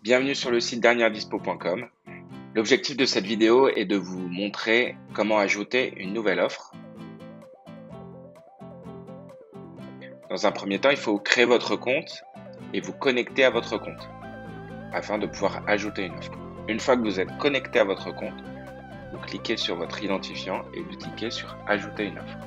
Bienvenue sur le site dernièredispo.com. L'objectif de cette vidéo est de vous montrer comment ajouter une nouvelle offre. Dans un premier temps, il faut créer votre compte et vous connecter à votre compte afin de pouvoir ajouter une offre. Une fois que vous êtes connecté à votre compte, vous cliquez sur votre identifiant et vous cliquez sur ajouter une offre.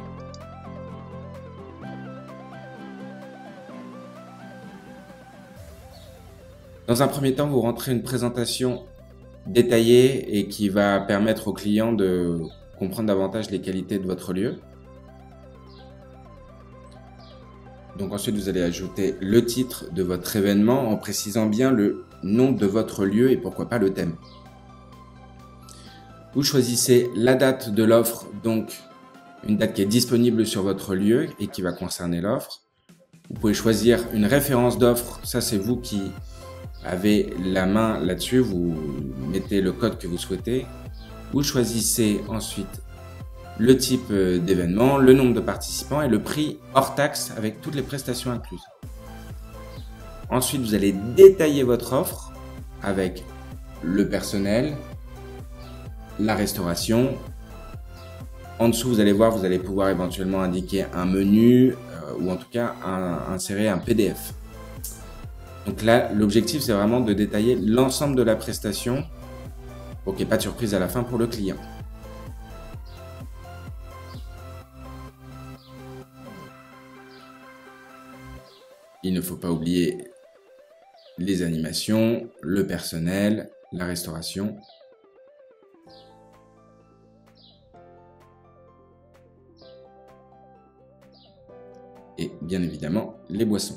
Dans un premier temps, vous rentrez une présentation détaillée et qui va permettre au client de comprendre davantage les qualités de votre lieu. Donc ensuite, vous allez ajouter le titre de votre événement en précisant bien le nom de votre lieu et pourquoi pas le thème. Vous choisissez la date de l'offre, donc une date qui est disponible sur votre lieu et qui va concerner l'offre. Vous pouvez choisir une référence d'offre, ça c'est vous qui avez la main là-dessus, vous mettez le code que vous souhaitez. Vous choisissez ensuite le type d'événement, le nombre de participants et le prix hors taxe avec toutes les prestations incluses. Ensuite, vous allez détailler votre offre avec le personnel, la restauration. En dessous, vous allez voir, vous allez pouvoir éventuellement indiquer un menu ou en tout cas insérer un PDF. Donc là, l'objectif, c'est vraiment de détailler l'ensemble de la prestation pour qu'il n'y ait pas de surprise à la fin pour le client. Il ne faut pas oublier les animations, le personnel, la restauration. Et bien évidemment, les boissons.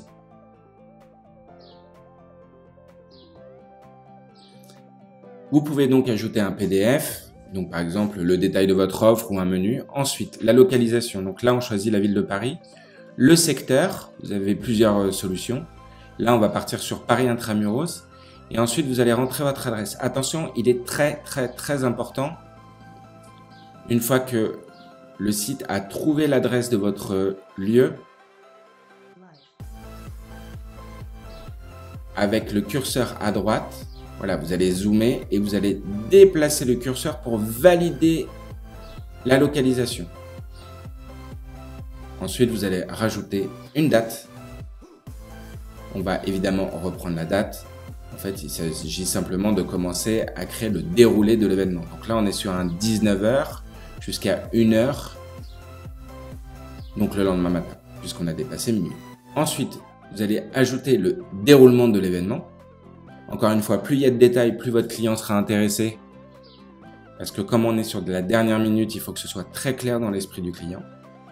Vous pouvez donc ajouter un PDF, donc par exemple le détail de votre offre ou un menu. Ensuite, la localisation. Donc là, on choisit la ville de Paris. Le secteur, vous avez plusieurs solutions. Là, on va partir sur Paris Intramuros. Et ensuite, vous allez rentrer votre adresse. Attention, il est très important. Une fois que le site a trouvé l'adresse de votre lieu, avec le curseur à droite, voilà, vous allez zoomer et vous allez déplacer le curseur pour valider la localisation. Ensuite, vous allez rajouter une date. On va évidemment reprendre la date. En fait, il s'agit simplement de commencer à créer le déroulé de l'événement. Donc là, on est sur un 19h jusqu'à 1h. Donc le lendemain matin, puisqu'on a dépassé minuit. Ensuite, vous allez ajouter le déroulement de l'événement. Encore une fois, plus il y a de détails, plus votre client sera intéressé. Parce que comme on est sur de la dernière minute, il faut que ce soit très clair dans l'esprit du client.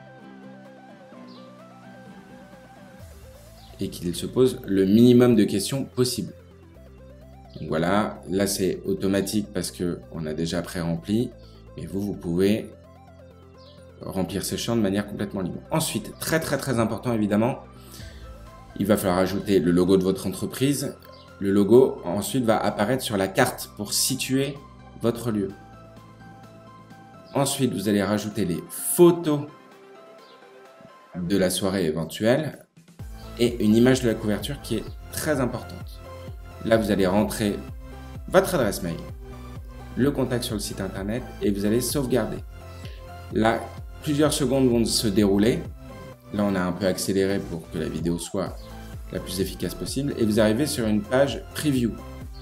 Et qu'il se pose le minimum de questions possible. Donc voilà, là c'est automatique parce qu'on a déjà pré-rempli. Mais vous pouvez remplir ces champs de manière complètement libre. Ensuite, très important évidemment, il va falloir ajouter le logo de votre entreprise. Le logo ensuite va apparaître sur la carte pour situer votre lieu. Ensuite, vous allez rajouter les photos de la soirée éventuelle et une image de la couverture qui est très importante. Là, vous allez rentrer votre adresse mail, le contact sur le site internet et vous allez sauvegarder. Là, plusieurs secondes vont se dérouler. Là, on a un peu accéléré pour que la vidéo soit la plus efficace possible. Et vous arrivez sur une page preview.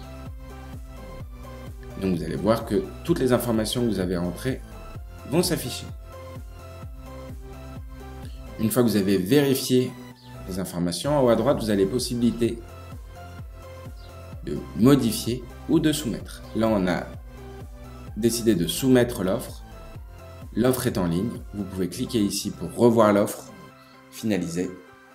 Donc, vous allez voir que toutes les informations que vous avez rentrées vont s'afficher. Une fois que vous avez vérifié les informations, en haut à droite, vous avez possibilité de modifier ou de soumettre. Là, on a décidé de soumettre l'offre. L'offre est en ligne. Vous pouvez cliquer ici pour revoir l'offre, finaliser.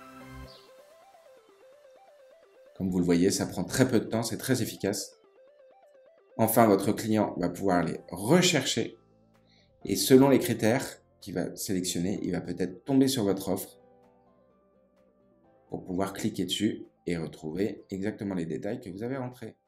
Comme vous le voyez, ça prend très peu de temps, c'est très efficace. Enfin, votre client va pouvoir les rechercher et selon les critères qu'il va sélectionner, il va peut-être tomber sur votre offre pour pouvoir cliquer dessus et retrouver exactement les détails que vous avez rentrés.